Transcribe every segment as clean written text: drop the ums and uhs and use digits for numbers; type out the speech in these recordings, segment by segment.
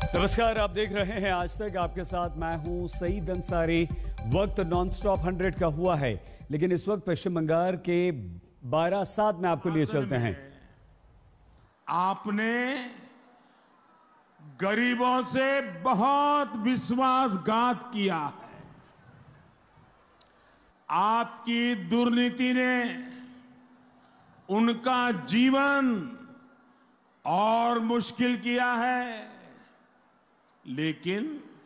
नमस्कार, आप देख रहे हैं आज तक। आपके साथ मैं हूं सईद अंसारी। वक्त नॉन स्टॉप 100 का हुआ है, लेकिन इस वक्त पश्चिम बंगाल के 12/7 में आपको लिए चलते हैं। आपने गरीबों से बहुत विश्वासघात किया है। आपकी दुर्नीति ने उनका जीवन और मुश्किल किया है। लेकिन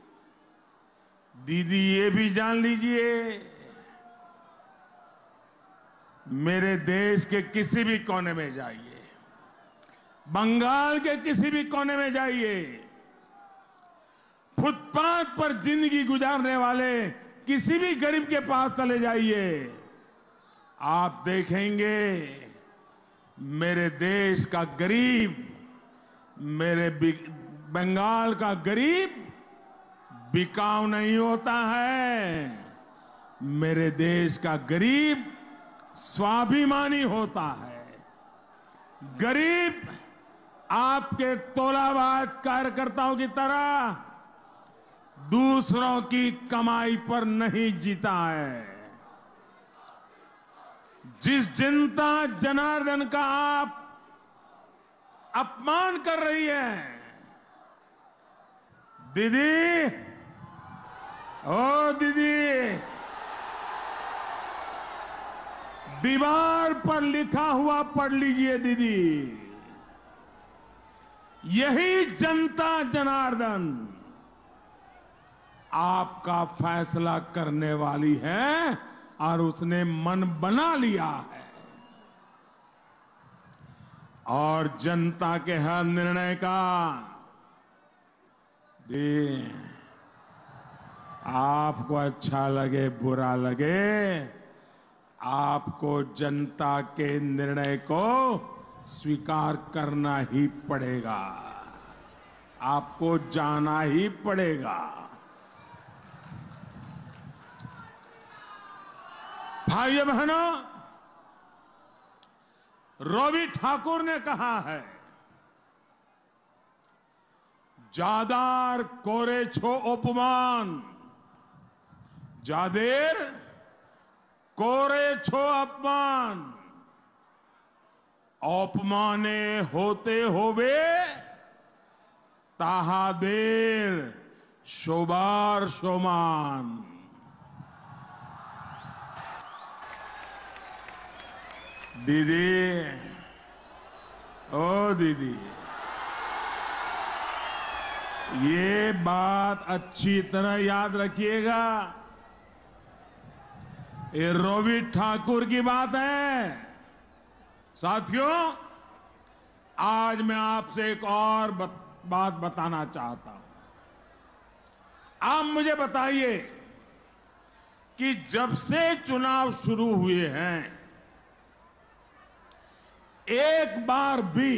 दीदी ये भी जान लीजिए, मेरे देश के किसी भी कोने में जाइए, बंगाल के किसी भी कोने में जाइए, फुटपाथ पर जिंदगी गुजारने वाले किसी भी गरीब के पास चले जाइए, आप देखेंगे मेरे देश का गरीब, मेरे बंगाल का गरीब बिकाऊ नहीं होता है। मेरे देश का गरीब स्वाभिमानी होता है। गरीब आपके तोलाबाज कार्यकर्ताओं की तरह दूसरों की कमाई पर नहीं जीता है। जिस जनता जनार्दन का आप अपमान कर रही है, दीदी, ओ दीदी, दीवार पर लिखा हुआ पढ़ लीजिए दीदी। यही जनता जनार्दन आपका फैसला करने वाली है और उसने मन बना लिया है। और जनता के हर निर्णय का आपको अच्छा लगे बुरा लगे, आपको जनता के निर्णय को स्वीकार करना ही पड़ेगा, आपको जाना ही पड़ेगा। भाइयों बहनों, रवि ठाकुर ने कहा है, जादार कोरे छो अपमान, जादेर कोरे छो अपमान, अपमाने होते होवे ताहादेर शोभार शोमान। दीदी, ओ दीदी, ये बात अच्छी तरह याद रखिएगा। ये रवि ठाकुर की बात है। साथियों, आज मैं आपसे एक और बात बताना चाहता हूं। आप मुझे बताइए कि जब से चुनाव शुरू हुए हैं, एक बार भी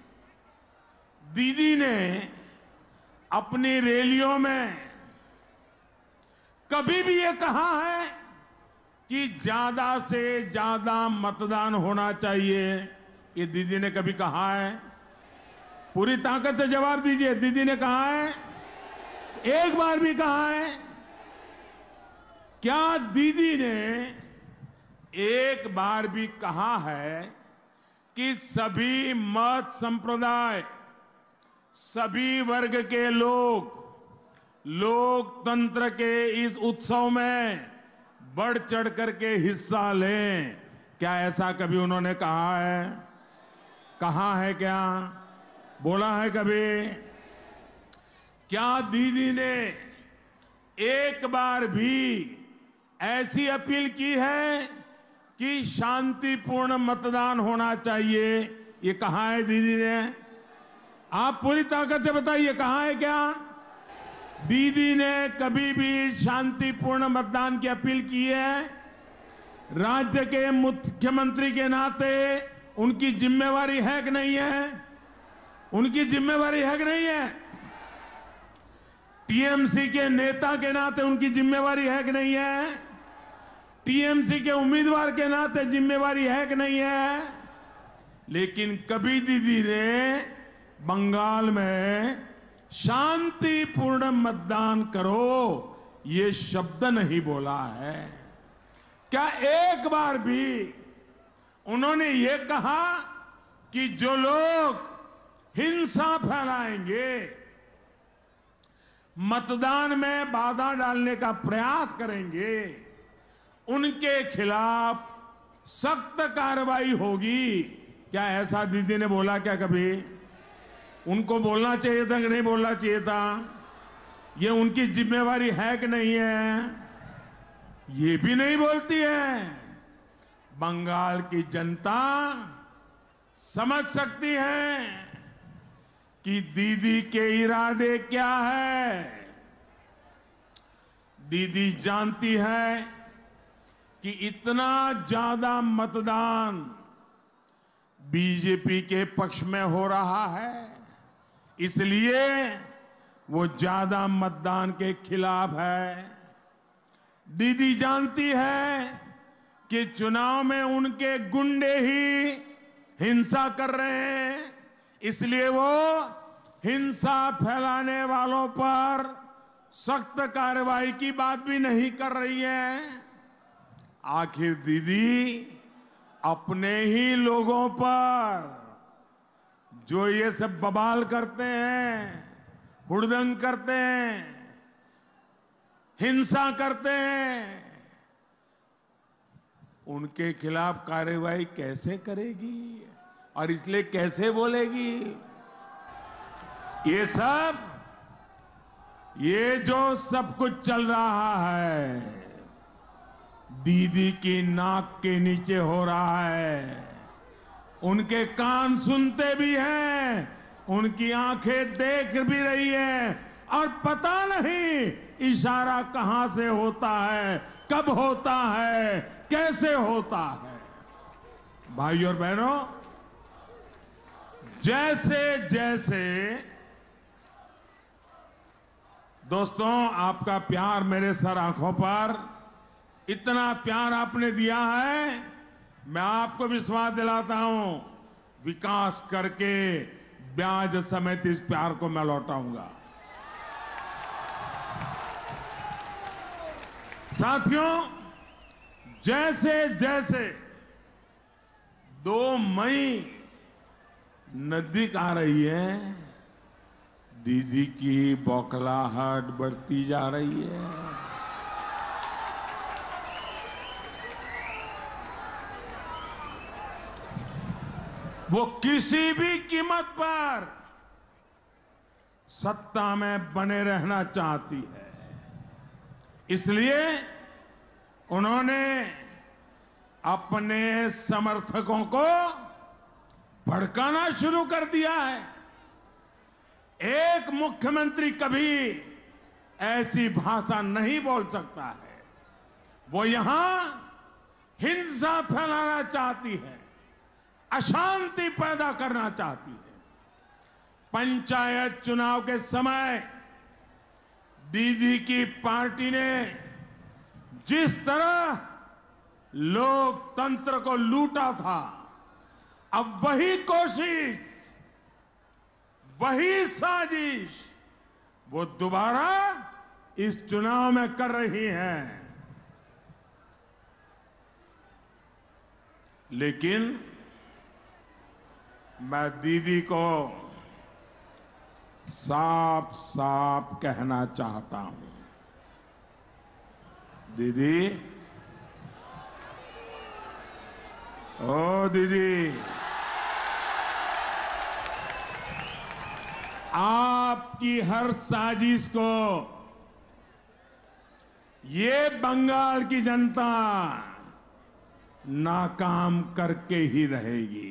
दीदी ने अपनी रैलियों में कभी भी ये कहा है कि ज्यादा से ज्यादा मतदान होना चाहिए? ये दीदी ने कभी कहा है? पूरी ताकत से जवाब दीजिए, दीदी ने कहा है? एक बार भी कहा है? क्या दीदी ने एक बार भी कहा है कि सभी मत संप्रदाय, सभी वर्ग के लोग लोकतंत्र के इस उत्सव में बढ़ चढ़ करके हिस्सा लें? क्या ऐसा कभी उन्होंने कहा है? कहा है क्या? बोला है कभी? क्या दीदी ने एक बार भी ऐसी अपील की है कि शांतिपूर्ण मतदान होना चाहिए? ये कहा है दीदी ने? आप पूरी ताकत से बताइए, कहा है क्या? दीदी ने कभी भी शांतिपूर्ण मतदान की अपील की है? राज्य के मुख्यमंत्री के नाते उनकी जिम्मेवारी है कि नहीं है? उनकी जिम्मेवारी है कि नहीं है? टीएमसी के नेता के नाते उनकी जिम्मेवारी है कि नहीं है? टीएमसी के उम्मीदवार के नाते जिम्मेवारी है कि नहीं है? लेकिन कभी दीदी ने बंगाल में शांतिपूर्ण मतदान करो ये शब्द नहीं बोला है। क्या एक बार भी उन्होंने ये कहा कि जो लोग हिंसा फैलाएंगे, मतदान में बाधा डालने का प्रयास करेंगे, उनके खिलाफ सख्त कार्रवाई होगी? क्या ऐसा दीदी ने बोला क्या कभी? उनको बोलना चाहिए था कि नहीं बोलना चाहिए था? ये उनकी जिम्मेवारी है कि नहीं है? ये भी नहीं बोलती है। बंगाल की जनता समझ सकती है कि दीदी के इरादे क्या है। दीदी जानती है कि इतना ज्यादा मतदान बीजेपी के पक्ष में हो रहा है, इसलिए वो ज्यादा मतदान के खिलाफ है। दीदी जानती है कि चुनाव में उनके गुंडे ही हिंसा कर रहे हैं, इसलिए वो हिंसा फैलाने वालों पर सख्त कार्रवाई की बात भी नहीं कर रही है। आखिर दीदी अपने ही लोगों पर जो ये सब बवाल करते हैं, हुड़दंग करते हैं, हिंसा करते हैं, उनके खिलाफ कार्रवाई कैसे करेगी और इसलिए कैसे बोलेगी? ये जो सब कुछ चल रहा है दीदी की नाक के नीचे हो रहा है। उनके कान सुनते भी हैं, उनकी आंखें देख भी रही है और पता नहीं इशारा कहां से होता है, कब होता है, कैसे होता है। भाई और बहनों, जैसे जैसे दोस्तों आपका प्यार मेरे सर आंखों पर, इतना प्यार आपने दिया है, मैं आपको विश्वास दिलाता हूं विकास करके ब्याज समेत इस प्यार को मैं लौटाऊंगा। साथियों, जैसे जैसे 2 मई नजदीक आ रही है, दीदी की बौखलाहट बढ़ती जा रही है। वो किसी भी कीमत पर सत्ता में बने रहना चाहती है, इसलिए उन्होंने अपने समर्थकों को भड़काना शुरू कर दिया है। एक मुख्यमंत्री कभी ऐसी भाषा नहीं बोल सकता है। वो यहां हिंसा फैलाना चाहती है, अशांति पैदा करना चाहती है। पंचायत चुनाव के समय दीदी की पार्टी ने जिस तरह लोकतंत्र को लूटा था, अब वही कोशिश, वही साजिश वो दोबारा इस चुनाव में कर रही है। लेकिन मैं दीदी को साफ साफ कहना चाहता हूं, दीदी, ओ दीदी, आपकी हर साजिश को ये बंगाल की जनता नाकाम करके ही रहेगी।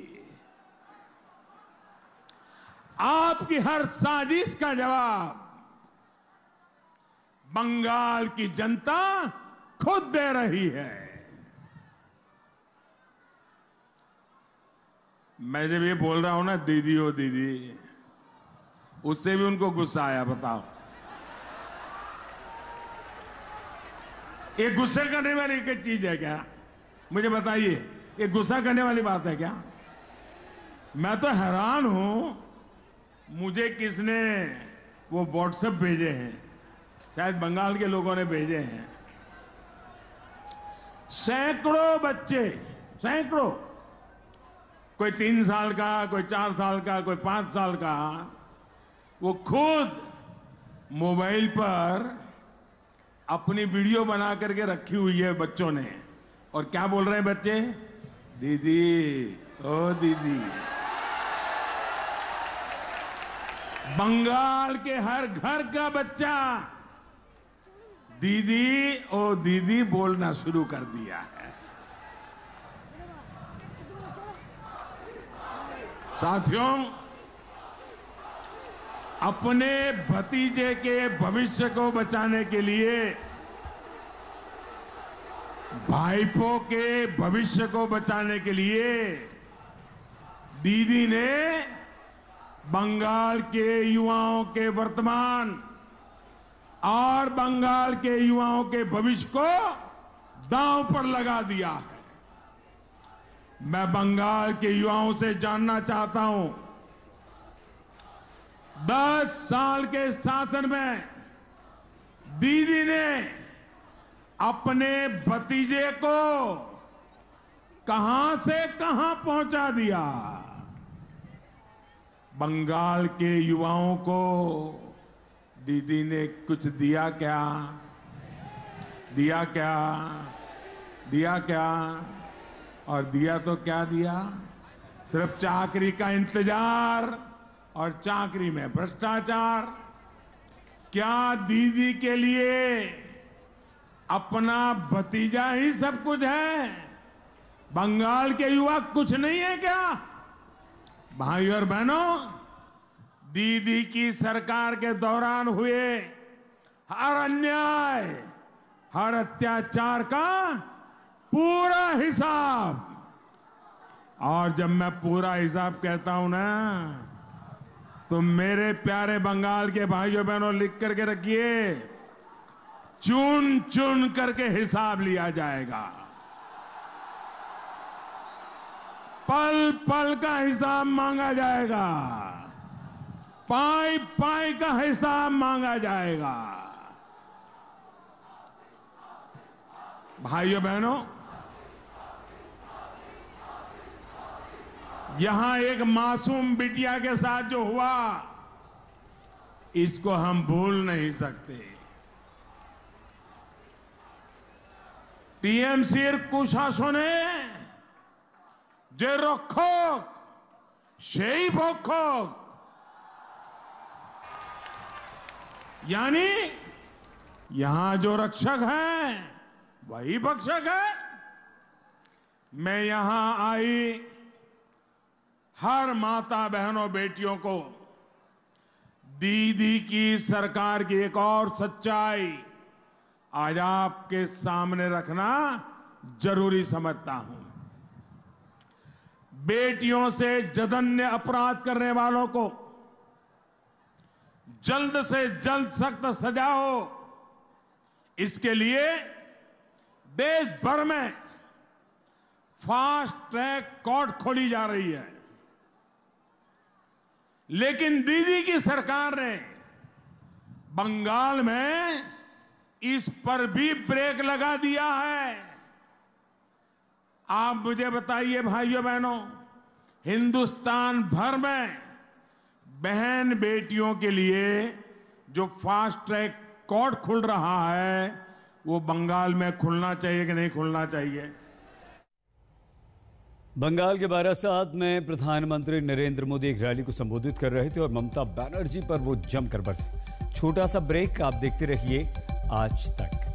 आपकी हर साजिश का जवाब बंगाल की जनता खुद दे रही है। मैं जब ये बोल रहा हूं ना दीदी ओ दीदी, उससे भी उनको गुस्सा आया। बताओ, ये गुस्से करने वाली एक चीज है क्या? मुझे बताइए, ये गुस्सा करने वाली बात है क्या? मैं तो हैरान हूं, मुझे किसने वो व्हाट्सएप भेजे हैं, शायद बंगाल के लोगों ने भेजे हैं। सैकड़ों बच्चे, सैकड़ों, कोई 3 साल का, कोई 4 साल का, कोई 5 साल का, वो खुद मोबाइल पर अपनी वीडियो बना करके रखी हुई है बच्चों ने। और क्या बोल रहे हैं बच्चे? दीदी, ओ दीदी। बंगाल के हर घर का बच्चा दीदी ओ दीदी बोलना शुरू कर दिया है। साथियों, अपने भतीजे के भविष्य को बचाने के लिए, भाइपों के भविष्य को बचाने के लिए दीदी ने बंगाल के युवाओं के वर्तमान और बंगाल के युवाओं के भविष्य को दांव पर लगा दिया है। मैं बंगाल के युवाओं से जानना चाहता हूं, 10 साल के शासन में दीदी ने अपने भतीजे को कहां से कहां पहुंचा दिया। बंगाल के युवाओं को दीदी ने कुछ दिया क्या? दिया क्या? दिया क्या? और दिया तो क्या दिया? सिर्फ चाकरी का इंतजार और चाकरी में भ्रष्टाचार। क्या दीदी के लिए अपना भतीजा ही सब कुछ है? बंगाल के युवा कुछ नहीं है क्या? भाइयों और बहनों, दीदी की सरकार के दौरान हुए हर अन्याय, हर अत्याचार का पूरा हिसाब, और जब मैं पूरा हिसाब कहता हूं ना, तो मेरे प्यारे बंगाल के भाइयों बहनों लिख करके रखिए, चुन चुन करके हिसाब लिया जाएगा। पल पल का हिसाब मांगा जाएगा, पाई पाई का हिसाब मांगा जाएगा। भाइयों बहनों, यहां एक मासूम बिटिया के साथ जो हुआ, इसको हम भूल नहीं सकते। टीएमसीर कुशासने যে রক্ষক সেই ভক্ষক, यानी यहां जो रक्षक है वही भक्षक है। मैं यहां आई हर माता बहनों बेटियों को दीदी की सरकार की एक और सच्चाई आज आपके सामने रखना जरूरी समझता हूं। बेटियों से जघन्य अपराध करने वालों को जल्द से जल्द सख्त सजा हो, इसके लिए देश भर में फास्ट ट्रैक कोर्ट खोली जा रही है। लेकिन दीदी की सरकार ने बंगाल में इस पर भी ब्रेक लगा दिया है। आप मुझे बताइए भाइयों बहनों, हिंदुस्तान भर में बहन बेटियों के लिए जो फास्ट ट्रैक कोर्ट खुल रहा है, वो बंगाल में खुलना चाहिए कि नहीं खुलना चाहिए? बंगाल के बारासात में प्रधानमंत्री नरेंद्र मोदी एक रैली को संबोधित कर रहे थे और ममता बनर्जी पर वो जमकर बरसे। छोटा सा ब्रेक, आप देखते रहिए आज तक।